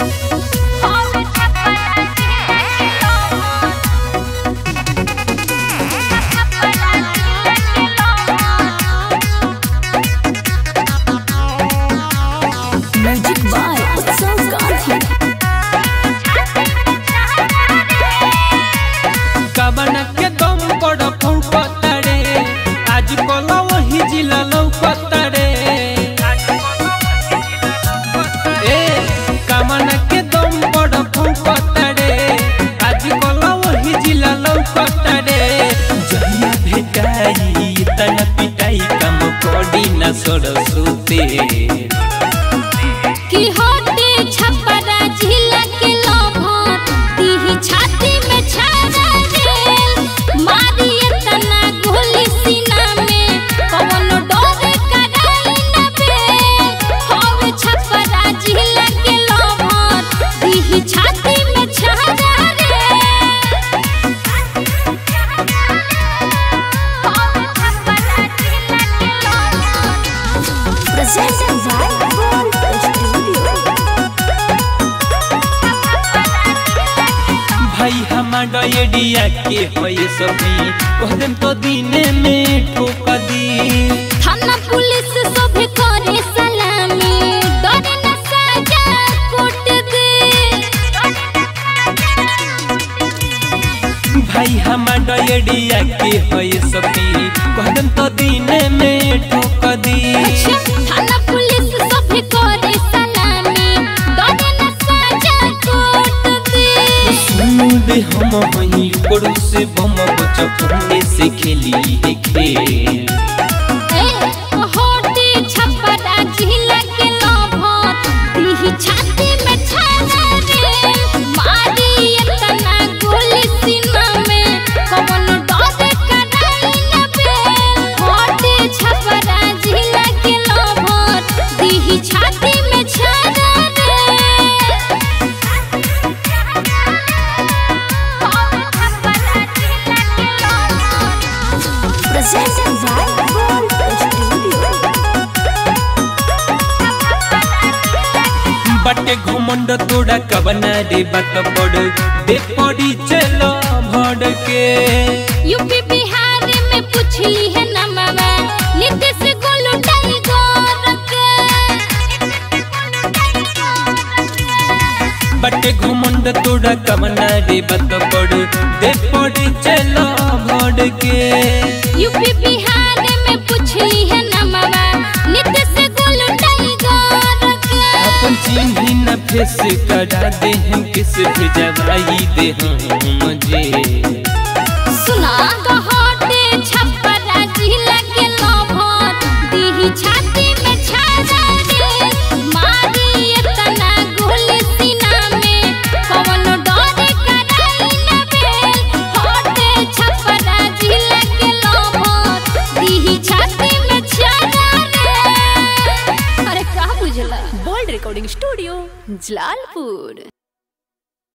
सरस्वती की होते छपरा जिला के लोभन तीही छाती में छाड़ा रेल मारिए तना गोली सीना में कौन डर कराई न बेल होवे छपरा जिला के लोभन तीही छाती में छाड़ा भाई हमारा एडिया के होए सभी कहन तो दिने में ठोक दी थाना पुलिस सब करे सलामी डरे न सजा कोट दे भाई हमारा एडिया के होए सभी कहन तो दिने में ठोक दी थाना पुलिस सब करे सलामी डरे न सजा कोट दे सुन दे हम वही पड़ोस से बम बचपन से खेली है खेल होते छपरा जिला के लोभन तीही छाती में छाड़ा रेल मारी तना गोली सीना में कौन डर कराई न बेल होते छपरा जिला के लोभन तीही छाती में छाड़ा बटे घुमंड तोड़ा कबना रे बात पड़ दे पड़ी चलो भड़ के यूपी बिहार में पूछली है नमवा नीतीश गोलू टाइगर के बटे घुमंड तोड़ा कबना रे बात पड़ दे पड़ी चलो भड़ के यूपी बिहार में पूछली है नमवा नीतीश गोलू टाइगर के अपन चिन्ही न फेस करा दे हम किस भेजवाई दे हम मुझे सुना कहते छपरा जिला के लोभन तीही छाती में छाड़ा रेल मारी तना गोली सीना में कौन डर कराई न बेल होते छपरा जिला के लोभन तीही छाती में छाड़ा रेल। अरे का बुझला बोल्ड रिकॉर्डिंग स्टूडियो जलालपुर।